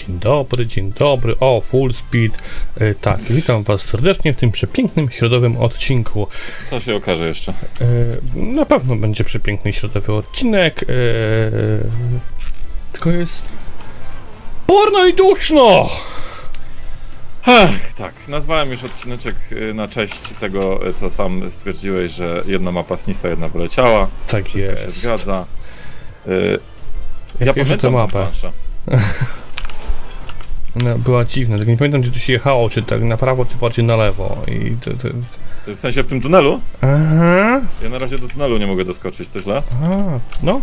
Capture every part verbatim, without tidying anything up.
Dzień dobry, dzień dobry, o, full speed. E, tak, witam was serdecznie w tym przepięknym środowym odcinku. To się okaże jeszcze. E, na pewno będzie przepiękny środowy odcinek, e, tylko jest porno i duszno! Ach, tak, nazwałem już odcineczek na cześć tego, co sam stwierdziłeś, że jedna mapa snisa, jedna wyleciała. Tak Wszystko jest. się zgadza. Y Jak ja pamiętam tę mapę. No, była dziwna, tylko nie pamiętam, gdzie tu się jechało, czy tak na prawo, czy bardziej na lewo. I to, to... W sensie w tym tunelu? Aha. Ja na razie do tunelu nie mogę doskoczyć, to źle? Aha, no.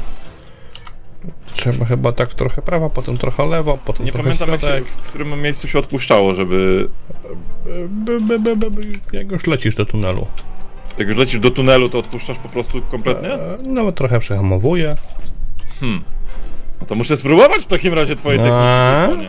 Trzeba chyba tak trochę prawo, potem trochę lewo, potem Nie trochę pamiętam jak środek. się, w którym miejscu się odpuszczało, żeby... By, by, by, by, by. Jak już lecisz do tunelu. Jak już lecisz do tunelu, to odpuszczasz po prostu kompletnie? E, no trochę przehamowuję. Hmm. No to muszę spróbować w takim razie twojej techniki.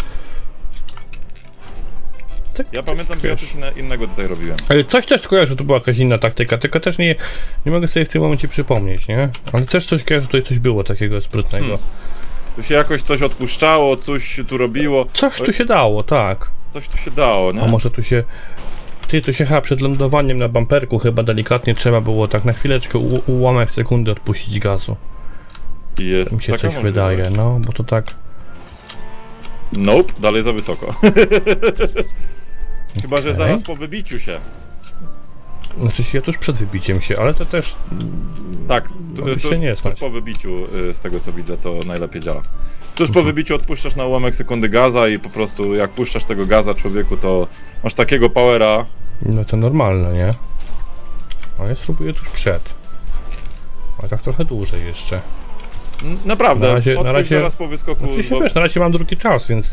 Tak, Ja pamiętam, że ja coś inne, innego tutaj robiłem. Ale coś też kojarzę, że to była jakaś inna taktyka, tylko też nie, nie mogę sobie w tym momencie przypomnieć, nie? Ale też coś kojarzę, że tutaj coś było takiego sprytnego. Hmm. Tu się jakoś coś odpuszczało, coś się tu robiło. Coś tu się dało, tak. Coś tu się dało, nie? A może tu się... Ty, tu się chyba przed lądowaniem na bamperku chyba delikatnie trzeba było tak na chwileczkę, u, ułamek sekundy odpuścić gazu. Jest mi się taka coś możliwość. wydaje, no, bo to tak... Nope, dalej za wysoko. Chyba, że Okay. zaraz po wybiciu się. Znaczy się tuż przed wybiciem się, ale to też... Tak, to, tuż, się nie tuż po wybiciu, z tego co widzę, to najlepiej działa. Tuż po wybiciu odpuszczasz na ułamek sekundy gaza i po prostu jak puszczasz tego gaza, człowieku, to masz takiego powera. No to normalne, nie? A ja spróbuję tuż przed. Ale tak trochę dłużej jeszcze. Naprawdę, na razie, odpuść na razie zaraz po wyskoku. Oczywiście bo... wiesz, na razie mam drugi czas, więc...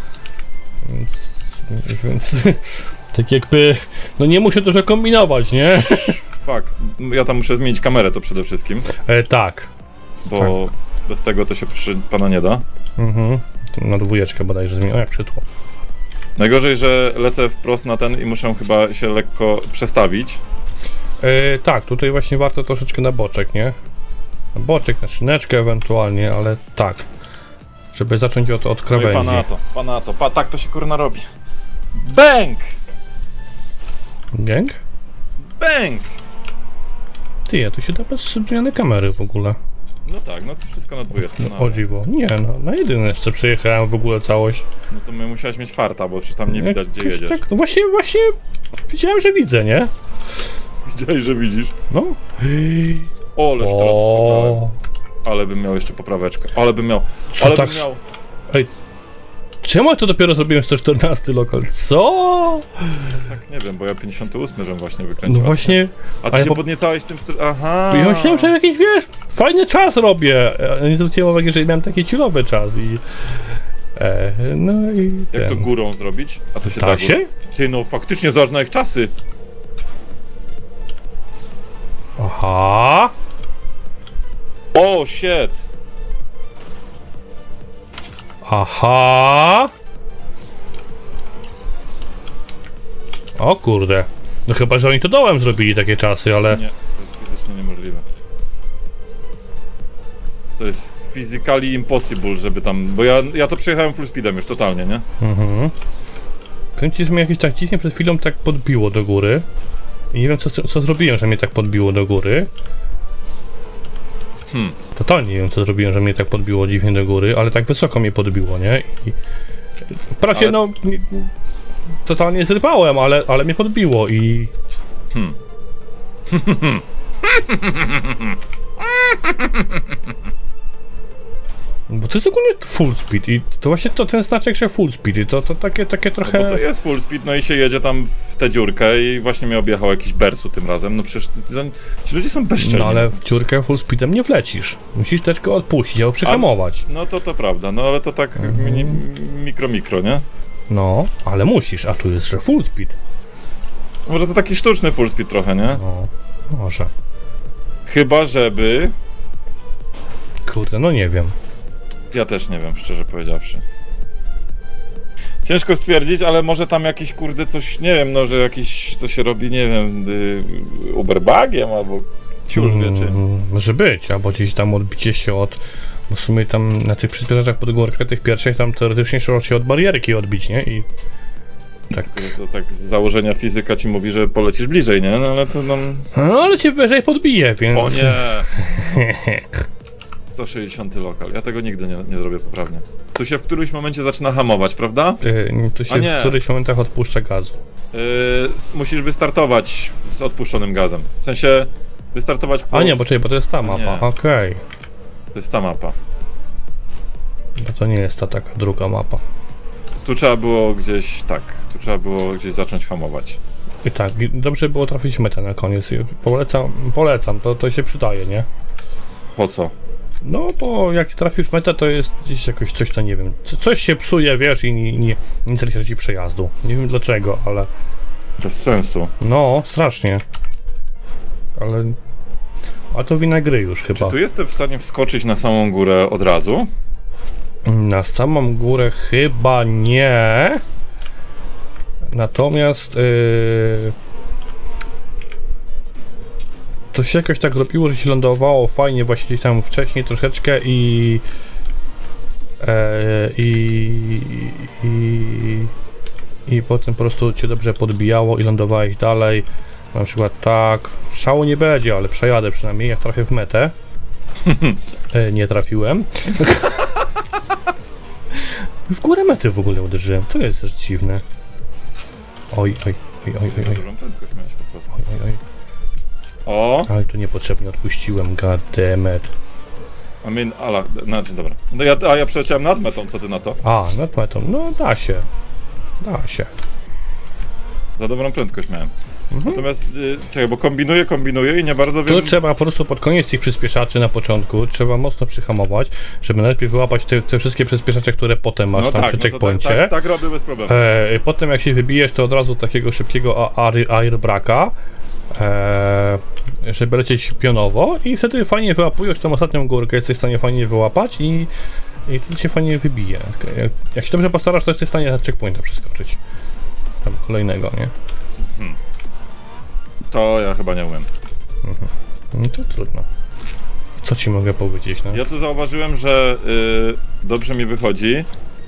Więc... więc tak jakby... No nie muszę dużo kombinować, nie? Fuck, ja tam muszę zmienić kamerę to przede wszystkim. E, tak. Bo tak. bez tego to się przy pana nie da. Mhm. Na dwójeczkę bodajże zmienię. O, jak przytło. Najgorzej, że lecę wprost na ten i muszę chyba się lekko przestawić. E, tak, tutaj właśnie warto troszeczkę na boczek, nie? Na boczek, na szyneczkę ewentualnie, ale tak. Żeby zacząć od, od krawędzi. No i pana to, pana to, pa, tak to się kurna robi. Bęk! Gang? Bęk! Ty, ja tu się da bez zmiany kamery w ogóle. No tak, no to wszystko na dwójeczce. No, o dziwo. Nie, no na jedyneczce przejechałem w ogóle całość. No to my musiałeś mieć farta, bo przecież tam nie widać, gdzie Jakoś jedziesz. Tak, no właśnie, właśnie widziałem, że widzę, nie? Widziałeś, że widzisz? No. O, ależ teraz poprawię. Ale bym miał jeszcze popraweczkę. Ale bym miał. Co Ale tak... bym miał. Ej. Czemu ja to dopiero zrobiłem sto czternasty lokal? Co? Tak, nie wiem, bo ja pięćdziesiąty ósmy żem właśnie wykręcił. No właśnie. A ty a się ja po... podniecałeś tym... Aha. Ja myślałem, że jakiś, wiesz, fajny czas robię. Ja nie zwróciłem uwagi, że miałem taki chillowy czas i... E, no i... Jak ten... to górą zrobić? A to się da da się? Górą? Ty, no faktycznie zobacz na ich czasy. Aha. O, shit. Aha. O kurde. No chyba, że oni to dołem zrobili takie czasy, ale... Nie, to jest fizycznie niemożliwe. To jest physically impossible, żeby tam... Bo ja, ja to przejechałem full speedem już totalnie, nie? Mhm. Kręcisz, że mnie jakieś tak ciśnie przed chwilą tak podbiło do góry. I nie wiem co, co zrobiłem, że mnie tak podbiło do góry. Hmm. Totalnie nie wiem co zrobiłem, że mnie tak podbiło dziwnie do góry, ale tak wysoko mnie podbiło, nie? I w prawie ale... no... Nie, totalnie zrywałem, ale, ale mnie podbiło i... Hmm. Bo to jest ogólnie full speed i to właśnie to ten znaczek, że full speed i to, to takie, takie trochę... No bo to jest full speed, no i się jedzie tam w tę dziurkę i właśnie mnie objechał jakiś Bersu tym razem, no przecież ty, ty, ci ludzie są bezczelni. No ale w dziurkę full speedem nie wlecisz. Musisz też go odpuścić albo przyhamować. A, no to to prawda, no ale to tak mhm. mini, mikro mikro, nie? No, ale musisz, a tu jest, że full speed. Może to taki sztuczny full speed trochę, nie? No, może. Chyba żeby... Kurde, no nie wiem. Ja też nie wiem, szczerze powiedziawszy. Ciężko stwierdzić, ale może tam jakiś, kurde, coś, nie wiem, no, że jakiś, co się robi, nie wiem, y, uberbagiem albo ciuż wie czym. Może być, albo gdzieś tam odbicie się od Bo w sumie tam na tych przyspieszaczach pod górkę, tych pierwszych, tam teoretycznie trzeba się od barierki odbić, nie? I tak. To, to tak z założenia fizyka ci mówi, że polecisz bliżej, nie? No ale to nam... No ale cię wyżej podbije, więc... O nie! sto sześćdziesiąty lokal. Ja tego nigdy nie, nie zrobię poprawnie. Tu się w którymś momencie zaczyna hamować, prawda? Yy, tu się w którychś momentach odpuszcza gazu. Yy, musisz wystartować z odpuszczonym gazem. W sensie wystartować po... A nie, bo czekaj, bo to jest ta mapa, okej. Okay. To jest ta mapa. Bo to nie jest ta taka druga mapa. Tu trzeba było gdzieś, tak, tu trzeba było gdzieś zacząć hamować. I tak, dobrze było trafić metę na koniec. Polecam, polecam, to, to się przydaje, nie? Po co? No, bo jak trafisz metę, to jest gdzieś jakoś coś, to nie wiem, coś się psuje, wiesz, i nie, nie, nie traci ci przejazdu. Nie wiem dlaczego, ale... Bez sensu. No, strasznie. Ale... A to wina gry już chyba. Czy tu jestem w stanie wskoczyć na samą górę od razu? Na samą górę chyba nie. Natomiast yy... to się jakoś tak robiło, że się lądowało fajnie właśnie tam wcześniej troszeczkę i e, i, i i potem po prostu cię dobrze podbijało i lądowałeś dalej. Na przykład tak, szału nie będzie, ale przejadę przynajmniej, jak trafię w metę. e, nie trafiłem. W górę mety w ogóle uderzyłem, to jest też dziwne. Oj, oj, oj, oj, oj. Dużą prędkość miałeś po prostu. Oj, oj, oj. O! Ale tu niepotrzebnie odpuściłem, goddammit. I mean, ala, znaczy dobra. No ja, a ja przeleciałem nad metą, co ty na to? A, nad metą, no da się. Da się. Za dobrą prędkość miałem. Mhm. Natomiast, y, czekaj, bo kombinuję, kombinuję i nie bardzo wiem... Tu trzeba po prostu pod koniec tych przyspieszaczy na początku, trzeba mocno przyhamować, żeby najpierw wyłapać te, te wszystkie przyspieszacze, które potem masz no tam tak, przy no to checkpoincie. tak, tak, tak robię bez problemu. E, potem jak się wybijesz, to od razu takiego szybkiego airbraka, e, żeby lecieć pionowo i wtedy fajnie wyłapujesz tą ostatnią górkę, jesteś w stanie fajnie wyłapać i i wtedy się fajnie wybije. Jak, jak się dobrze postarasz, to jesteś w stanie na checkpointa przeskoczyć. Tam kolejnego, nie? Hmm. To ja chyba nie umiem. Mhm. No to trudno. Co ci mogę powiedzieć, no? Ja tu zauważyłem, że yy, dobrze mi wychodzi.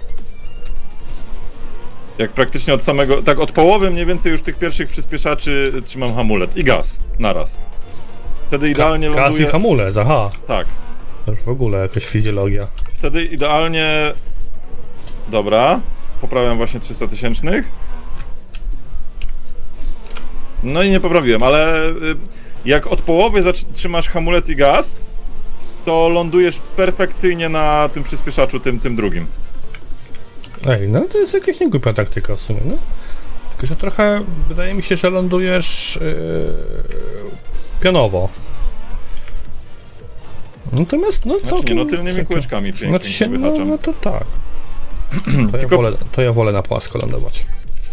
Jak praktycznie od samego, tak od połowy mniej więcej już tych pierwszych przyspieszaczy trzymam hamulec i gaz, naraz. Wtedy idealnie Gaz ląduje... i hamulec, aha. Tak. To już w ogóle jakaś fizjologia. Wtedy idealnie... Dobra, poprawiam właśnie trzysta tysięcznych. No i nie poprawiłem, ale y, jak od połowy trzymasz hamulec i gaz, to lądujesz perfekcyjnie na tym przyspieszaczu, tym, tym drugim. Ej, no to jest jakaś niegłupia taktyka w sumie, no. Tylko, że trochę wydaje mi się, że lądujesz yy, pionowo. Natomiast, no co? Znaczy nie, no tylnymi kółeczkami pięknie Znaczy się, no, wyhaczam. no to tak. To, Tylko... ja wolę, to ja wolę na płasko lądować.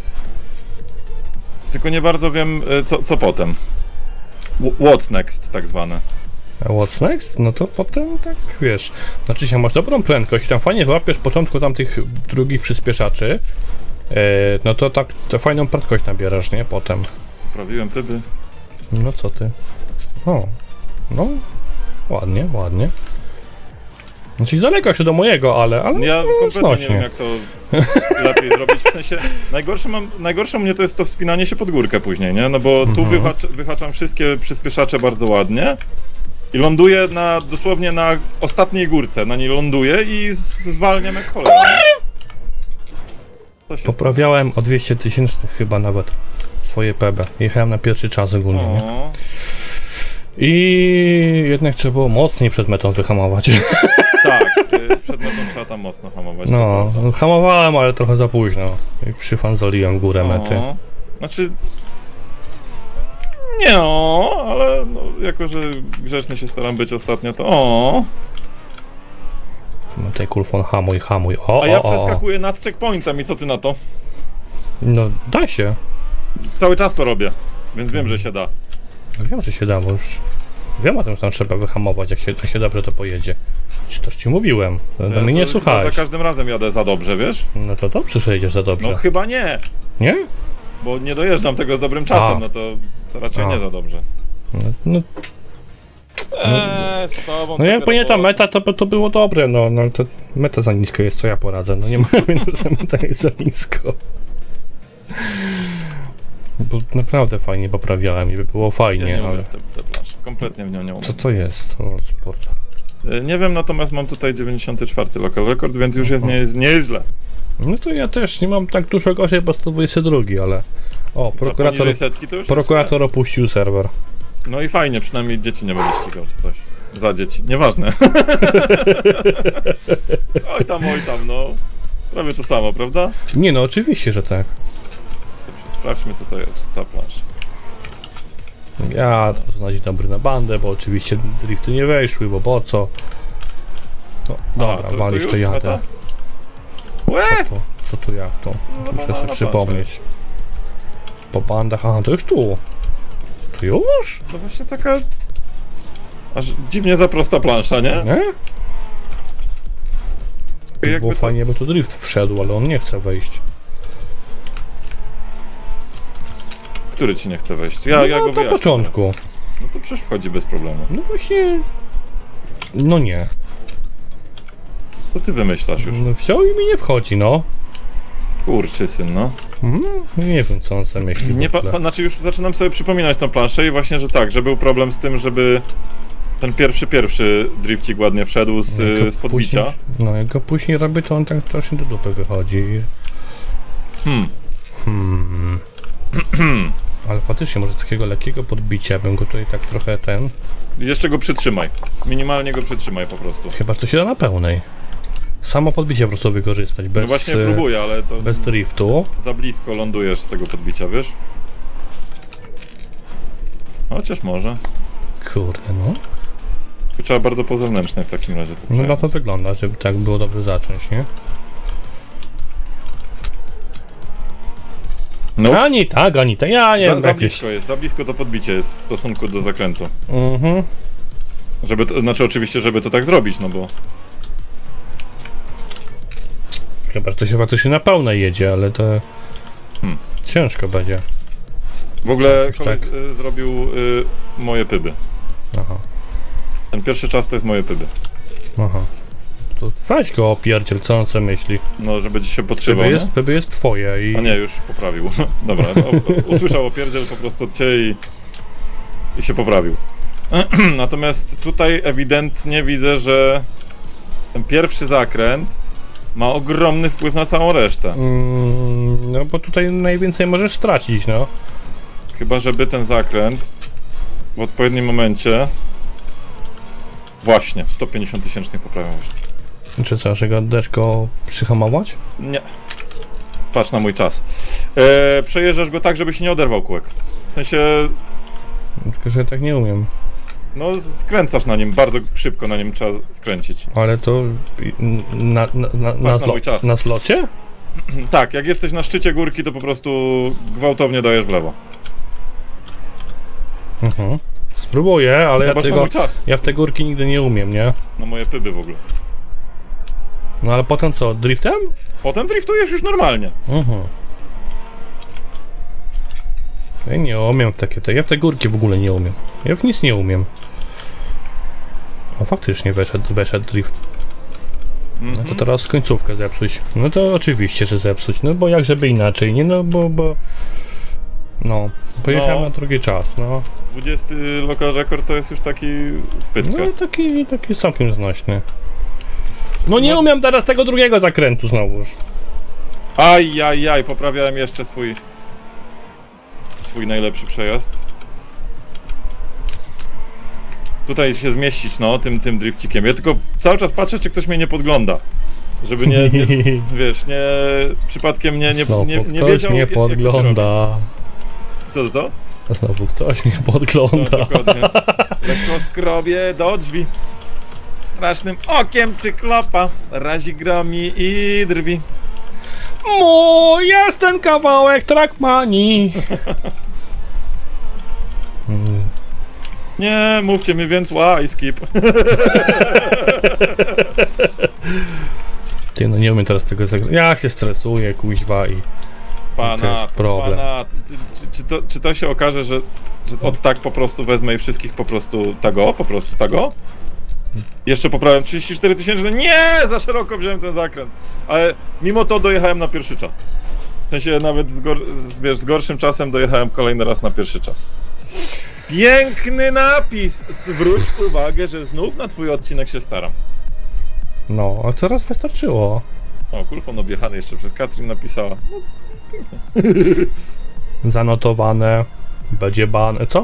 Tylko nie bardzo wiem, co, co potem. What's next, tak zwane. A what's next? No to potem tak, wiesz, znaczy się masz dobrą prędkość, tam fajnie wyłapiesz w początku tam tych drugich przyspieszaczy, yy, no to tak, to fajną prędkość nabierasz, nie? Potem. Poprawiłem tyby. No co ty? O, no, ładnie, ładnie. Znaczy daleko się do mojego, ale... ale ja no, kompletnie znośnie. nie wiem, jak to lepiej zrobić, w sensie najgorsze, mam, najgorsze u mnie to jest to wspinanie się pod górkę później, nie? No bo tu Mhm. wyhacz, wyhaczam wszystkie przyspieszacze bardzo ładnie i ląduję na, dosłownie na ostatniej górce, na niej ląduję i z, zwalniam jak cholera. Co się Poprawiałem o dwieście tysięcznych chyba nawet swoje P B. Jechałem na pierwszy czas ogólnie, nie? O, I jednak trzeba było mocniej przed metą wyhamować. tak, y, przed metą trzeba tam mocno hamować. No, to hamowałem, ale trochę za późno. I przyfanzoliłem górę mety. O, znaczy... Nie, o, ale no, jako, że grzeczny się staram być ostatnio, to o. Tutaj kulfon hamuj, hamuj. O, A ja o, o. przeskakuję nad checkpointem i co ty na to? No, da się. Cały czas to robię, więc wiem, że się da. Wiem, że się da, bo już wiem o tym, że tam trzeba wyhamować, jak się, jak się dobrze to pojedzie. Toż ci mówiłem, do Ja mnie nie to słuchałeś. Za każdym razem jadę za dobrze, wiesz? No to dobrze, że jedziesz za dobrze. No chyba nie, Nie? bo nie dojeżdżam tego z dobrym czasem, A. no to, to raczej A. nie za dobrze. No, no, Eee, Nie, z tobą No jak takie nie ta roboty. meta, to, by- to było dobre, no, no ale to meta za nisko jest, co ja poradzę, no nie mówię, że meta jest za nisko. Bo naprawdę fajnie poprawiałem i by było Ja fajnie, nie umiem ale... w te, te plansze. Kompletnie w nią nie umiem. Co to jest? O, sport. Y, Nie wiem, natomiast mam tutaj dziewięćdziesiąty czwarty lokal rekord, więc już jest nie, nie jest źle. No to ja też nie mam tak dużo gorzej, bo sto dwadzieścia dwa, ale... O, To prokurator, poniżej setki to już prokurator opuścił serwer. jest... No i fajnie, przynajmniej dzieci nie będzie ścigał czy coś. Za dzieci, nieważne. Oj tam, oj tam, no. Prawie to samo, prawda? Nie no, oczywiście, że tak. Dobrze, sprawdźmy co to jest za plansz. Ja to znaleźć dobry na bandę, bo oczywiście drifty nie weszły, bo po co? No, dobra, to- to walić to już jadę. meta? Łe! To, co tu jak to? No, Muszę no, sobie no, przypomnieć. Po bandach, aha, to już tu. Tu już? To właśnie taka... Aż dziwnie za prosta plansza, nie? Nie? By Jakby było to- fajnie, bo tu drift wszedł, ale on nie chce wejść. Który ci nie chce wejść? Ja, no, ja go na wyjaśnię początku. teraz. No to przecież wchodzi bez problemu. No właśnie... No nie. To ty wymyślasz już. No wziął i mi nie wchodzi, no. Kurczy syn, no. Mhm, nie wiem, co on sobie myśli. Nie, w pa, ogóle. pa, znaczy już zaczynam sobie przypominać tą planszę i właśnie, że tak, że był problem z tym, żeby ten pierwszy, pierwszy drifcik ładnie wszedł z, Jak go z podbicia. Później, no jak go później robię, to on tak strasznie do dupy wychodzi. Hmm. Hmm. Ale faktycznie może z takiego lekkiego podbicia bym go tutaj tak trochę ten... Jeszcze go przytrzymaj. Minimalnie go przytrzymaj po prostu. Chyba to się da na pełnej. Samo podbicie po prostu wykorzystać, bez, No właśnie e, próbuję, ale to bez driftu. za blisko lądujesz z tego podbicia, wiesz? Chociaż może. Kurde, no. Tu trzeba bardzo po zewnętrznej w takim razie to No na przejąć. to wygląda, żeby tak było dobrze zacząć, nie? No. Ani tak, ani tak, ja nie Za, wiem, za jakieś... blisko jest, za blisko to podbicie jest w stosunku do zakrętu. Mhm. Żeby to, znaczy oczywiście, żeby to tak zrobić, no bo... Chyba, że to się faktycznie na pełnej jedzie, ale to... Hmm. Ciężko będzie. W ogóle Jakoś koleś tak. y, zrobił y, moje pyby. Aha, Ten pierwszy czas to jest moje pyby. aha. To weź go opierdziel, co on sobie myśli. No, żeby ci się podszywał, Pyby nie? jest, pyby jest twoje i... A nie, już poprawił. Dobra, no, o, usłyszał opierdziel po prostu od ciebie i, i się poprawił. Natomiast tutaj ewidentnie widzę, że ten pierwszy zakręt ma ogromny wpływ na całą resztę. Mm, no bo tutaj najwięcej możesz stracić, no. Chyba, żeby ten zakręt w odpowiednim momencie... Właśnie, sto pięćdziesiąt tysięcznych poprawią właśnie. Czy co, że go deszko przyhamować? Nie. Patrz na mój czas. E, przejeżdżasz go tak, żeby się nie oderwał kółek. W sensie, Tylko, że ja tak nie umiem. no skręcasz na nim, bardzo szybko na nim trzeba skręcić. Ale to na, na, na, na, na zlo, mój czas. na zlocie? Tak, jak jesteś na szczycie górki, to po prostu gwałtownie dajesz w lewo. Mhm. Spróbuję, ale ja Zobacz na tego, mój czas. ja w te górki nigdy nie umiem, nie? Na moje pyby w ogóle. No ale potem co, driftem? Potem driftujesz już normalnie. Mhm. Ja nie umiem w takie te, ja w te górki w ogóle nie umiem. Ja w nic nie umiem. O, faktycznie weszedł, weszedł drift. No to Mhm. teraz końcówkę zepsuć. No to oczywiście, że zepsuć. No bo jak żeby inaczej, nie? No bo, bo... No, pojechałem No. na drugi czas, no. dwudziesty local record to jest już taki w pytkę. No taki, taki całkiem znośny. No nie No. umiem teraz tego drugiego zakrętu znowuż. Aj, aj, aj, poprawiałem jeszcze swój... swój najlepszy przejazd. Tutaj się zmieścić, no, tym, tym drifcikiem. Ja tylko cały czas patrzę, czy ktoś mnie nie podgląda. Żeby nie, nie wiesz, nie... przypadkiem nie, nie, Znowu nie, nie ktoś wiedział, mnie jak- jak to się robi. podgląda. Co, co? Znowu ktoś mnie No, podgląda. dokładnie. Lekko skrobię do drzwi. Strasznym okiem cyklopa razi gromi i drwi. Mój jest ten kawałek Trackmanii. Mm. Nie, mówcie mi więc why skip. Ty, no nie umiem teraz tego zagrać. Ja się stresuję, kuźwa i... Pana, jest problem. pana, ty- czy, czy, to, czy to się okaże, że, że od tak po prostu wezmę i wszystkich po prostu tago, po prostu tago? Jeszcze poprawiam trzydzieści cztery tysięczne. Nie! Za szeroko wziąłem ten zakręt. Ale mimo to dojechałem na pierwszy czas. W sensie nawet z, gor z, wiesz, z gorszym czasem dojechałem kolejny raz na pierwszy czas. Piękny napis! Zwróć uwagę, że znów na twój odcinek się staram. No, a teraz wystarczyło. O, kulfon objechany jeszcze przez Katrin napisała. No, pięknie. Zanotowane. Będzie ban... Co?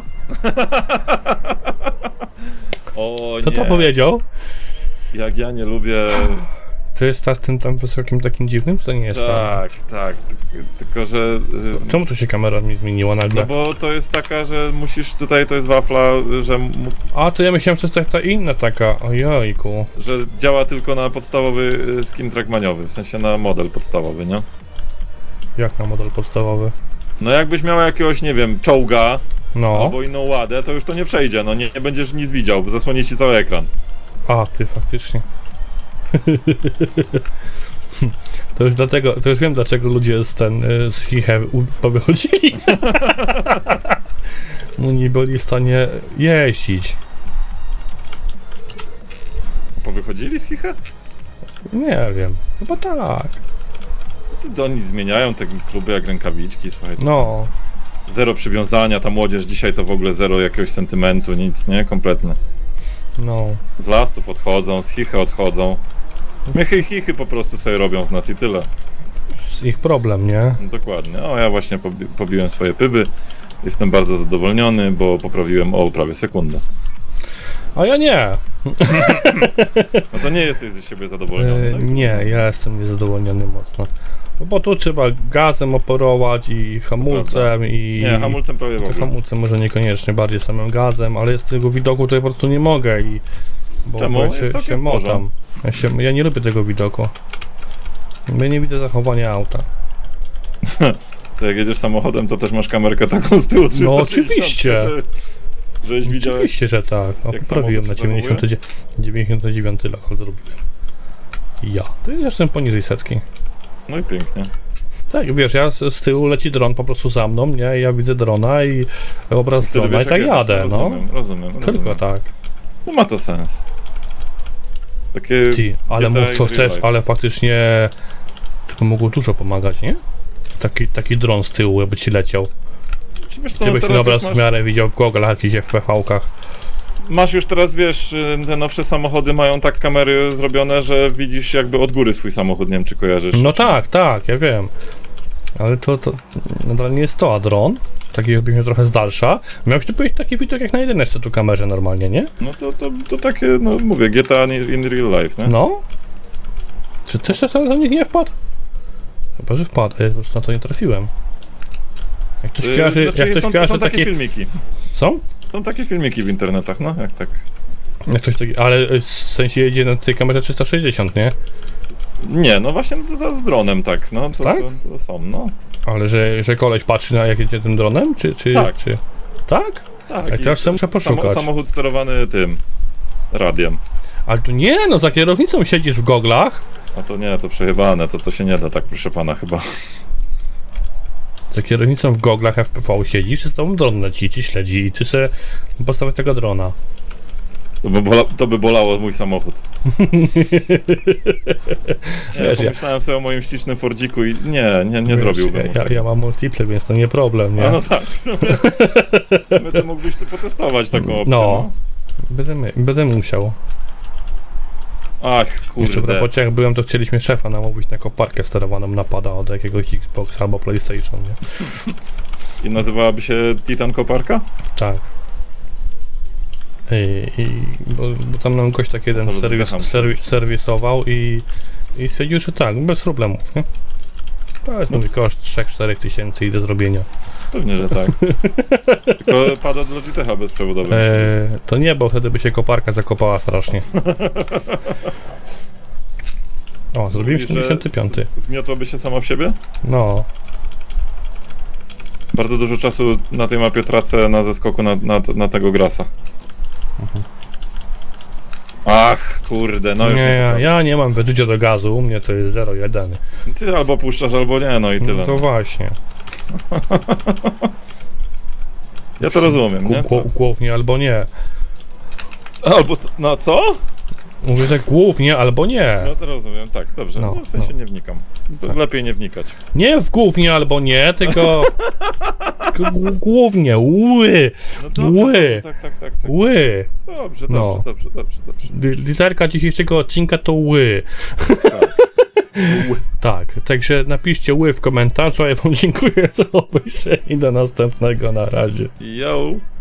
O Kto nie. to powiedział? Jak ja nie lubię... To jest ta z tym tam wysokim takim dziwnym? Czy to nie jest ta? Tak, tak. Ty tylko, że... Czemu tu się kamera mi zmieniła nagle? No bo to jest taka, że musisz tutaj, to jest wafla, że, mu- A, to ja myślałem, że to jest tak ta inna taka. Ojejku. że działa tylko na podstawowy skin trackmaniowy, w sensie na model podstawowy, nie? Jak na model podstawowy? No jakbyś miał jakiegoś, nie wiem, czołga No. albo inną ładę, to już to nie przejdzie, no nie, nie będziesz nic widział, bo zasłoni ci cały ekran. A, ty faktycznie. To już dlatego, to już wiem dlaczego ludzie z ten, y, z Chichem powychodzili. No nie byli w stanie jeździć. Powychodzili z Chicha? Nie wiem, chyba tak. To, to oni zmieniają te kluby jak rękawiczki, słuchaj. No. Zero przywiązania, ta młodzież dzisiaj to w ogóle zero jakiegoś sentymentu, nic, nie? Kompletnie. No. Z lastów odchodzą, z Chichy odchodzą. Mychy i Chichy po prostu sobie robią z nas i tyle. Ich problem, nie? No, dokładnie. O, ja właśnie pobi pobiłem swoje pyby. Jestem bardzo zadowolniony, bo poprawiłem o prawie sekundę. A ja nie. No to nie jesteś ze siebie zadowolniony. E, no i nie, trudno. ja jestem niezadowolniony mocno. No bo tu trzeba gazem operować i hamulcem i... Nie, hamulcem prawie w To ogóle. hamulcem może niekoniecznie, bardziej samym gazem, ale z tego widoku tutaj po prostu nie mogę i... Bo, Czemu? bo Jest się, całkiem się w porządku. motam. Ja, się, ja nie lubię tego widoku. Ja nie widzę zachowania auta. To jak jedziesz samochodem, to też masz kamerkę taką z tyłu trzysta sześćdziesiąt, oczywiście. Że, żeś widział, jak... Oczywiście, że tak. O, jak poprawiłem na samochód się dziewięćdziesiąty dziewięćdziesiąty dziewiąty lakol zrobiłem. Ja. To ja jestem poniżej setki. No i pięknie. Tak, wiesz, ja z, z tyłu leci dron po prostu za mną, nie? Ja widzę drona i obraz Wtedy drona wiesz, i tak jak jedziesz, jadę, no. Rozumiem, rozumiem, Tylko rozumiem. tak. No ma to sens. Takie... Ci, ale G T A mów co in real chcesz, life. ale faktycznie tylko mogło dużo pomagać, nie? Taki, taki dron z tyłu, jakby ci leciał. Czy wiesz co, Gdybyś no ten teraz obraz już w miarę widział w goglach, jakichś F P V-kach. masz już teraz, wiesz, te nowsze samochody mają tak kamery zrobione, że widzisz jakby od góry swój samochód, nie wiem czy kojarzysz. No tak, tak, ja wiem. Ale to, to nadal nie jest to, a dron, taki jakby miał trochę z dalsza, miałbyś tu powiedzieć taki widok jak na jedyneczce tu kamerze normalnie, nie? No to, to, to takie, no mówię, G T A in real life, nie? No. Czy też czasem na nich nie wpadł? Chyba, że wpadł, a ja po prostu na to nie trafiłem. Jak ktoś Yy, kojarzy, znaczy, jak ktoś są, kojarzy są takie takie... filmiki. Są? Są takie filmiki w internetach, no jak tak. Jak ktoś taki, ale w sensie jedzie na tej kamerze trzysta sześćdziesiąt, nie? Nie, no właśnie to za z dronem tak, no to, Tak? to, to są, no. Ale że, że koleś patrzy na jak jedzie tym dronem, czy... czy Tak. Czy... Tak? Tak, Jak i teraz sobie muszę samo- poszukać. Samochód sterowany tym radiem. Ale tu nie, no za kierownicą siedzisz w goglach. A to nie, to przejebane, to to się nie da tak, proszę pana, chyba. Za kierownicą w goglach F P V siedzisz, z tobą dron leci, ci śledzi i ty sobie postawię tego drona. To by, bola, to by bolało mój samochód. Nie, Wiesz, ja- pomyślałem sobie o moim ślicznym Fordziku i nie, nie, nie Wiesz, zrobiłbym. Ja, ja, ja mam multiple, więc to nie problem, nie? A no tak, w sumie, w sumie to mógłbyś tu potestować taką opcję. No. Będę, my- będę musiał. No. Ach, Jeszcze w kurde. robocie jak byłem, to chcieliśmy szefa namówić na koparkę sterowaną napada od jakiegoś Xbox albo PlayStation, nie? I nazywałaby się Titan Koparka? Tak. I, i bo, bo tam nam gość tak jeden To serwis, wzdycham. serwis, serwisował i, i stwierdził, że tak, bez problemów, nie? To jest No. mój koszt trzy cztery tysięcy i do zrobienia. Pewnie, że tak. Tylko pada do Logitecha bezprzewodowy. E, to nie, bo wtedy by się koparka zakopała strasznie. O, zrobiłem Mówisz, że- siedemdziesiąty piąty. Zmiotłaby się sama w siebie? No, Bardzo dużo czasu na tej mapie tracę na zeskoku na, na, na tego grasa. Ach, kurde, no już nie, nie ja, to ja nie mam wyczucia do gazu, u mnie to jest zero jeden. Ty albo puszczasz, albo nie, no i tyle. No to właśnie. Ja to rozumiem, nie? Głównie albo nie. Albo co? No co? Mówię, że głównie albo nie. No to rozumiem, tak, dobrze, No, no, w sensie no. nie wnikam. To Tak. lepiej nie wnikać. Nie w głównie albo nie, tylko... tylko g- głównie, ły, No dobrze, ły, dobrze, tak, tak, tak, tak. ły. Dobrze, dobrze, No. dobrze, dobrze, dobrze. Li- Literka dzisiejszego odcinka to ły. Tak. Tak, także napiszcie ły w komentarzu, a ja wam dziękuję za obejrzenie i do następnego, na razie. Yo!